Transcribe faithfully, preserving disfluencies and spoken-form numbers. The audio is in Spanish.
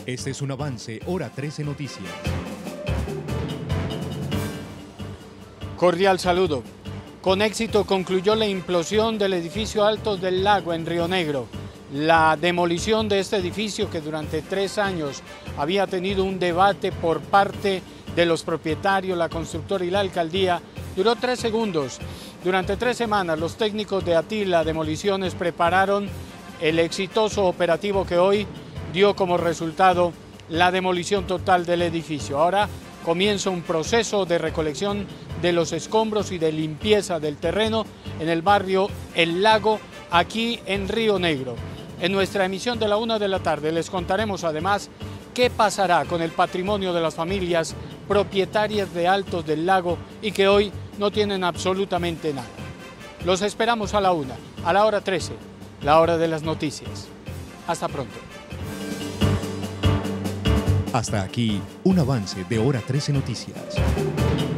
Este es un avance, Hora trece Noticias. Cordial saludo. Con éxito concluyó la implosión del edificio Altos del Lago en Río Negro. La demolición de este edificio, que durante tres años había tenido un debate por parte de los propietarios, la constructora y la alcaldía, duró tres segundos. Durante tres semanas los técnicos de Atila Demoliciones prepararon el exitoso operativo que hoy dio como resultado la demolición total del edificio. Ahora comienza un proceso de recolección de los escombros y de limpieza del terreno en el barrio El Lago, aquí en Río Negro. En nuestra emisión de la una de la tarde les contaremos además qué pasará con el patrimonio de las familias propietarias de Altos del Lago y que hoy no tienen absolutamente nada. Los esperamos a la una, a la hora trece, la hora de las noticias. Hasta pronto. Hasta aquí, un avance de Hora trece Noticias.